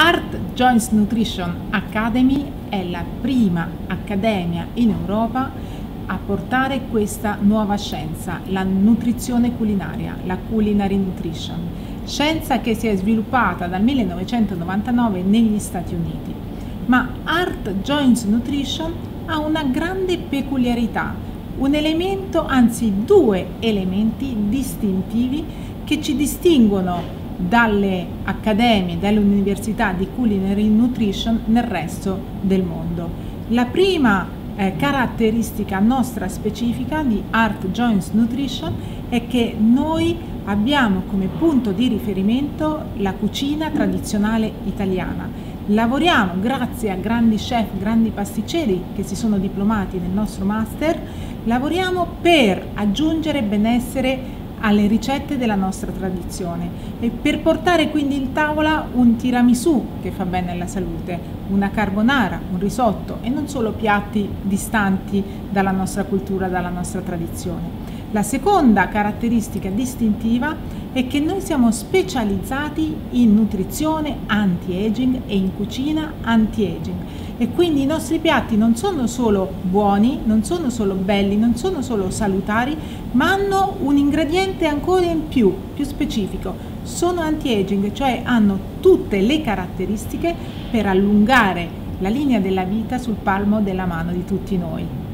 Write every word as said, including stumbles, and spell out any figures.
Art Joints Nutrition Academy è la prima accademia in Europa a portare questa nuova scienza, la nutrizione culinaria, la culinary nutrition, scienza che si è sviluppata dal millenovecentonovantanove negli Stati Uniti. Ma Art Joints Nutrition ha una grande peculiarità, un elemento, anzi due elementi distintivi che ci distinguono dalle accademie, dalle università di culinary nutrition nel resto del mondo. La prima eh, caratteristica nostra specifica di Art Joints Nutrition è che noi abbiamo come punto di riferimento la cucina tradizionale italiana. Lavoriamo grazie a grandi chef, grandi pasticceri che si sono diplomati nel nostro master, lavoriamo per aggiungere benessere alle ricette della nostra tradizione e per portare quindi in tavola un tiramisù che fa bene alla salute, una carbonara, un risotto e non solo piatti distanti dalla nostra cultura, dalla nostra tradizione. La seconda caratteristica distintiva è che noi siamo specializzati in nutrizione anti-aging e in cucina anti-aging e quindi i nostri piatti non sono solo buoni, non sono solo belli, non sono solo salutari, ma hanno un ingrediente ancora in più, più specifico. Sono anti-aging, cioè hanno tutte le caratteristiche per allungare la linea della vita sul palmo della mano di tutti noi.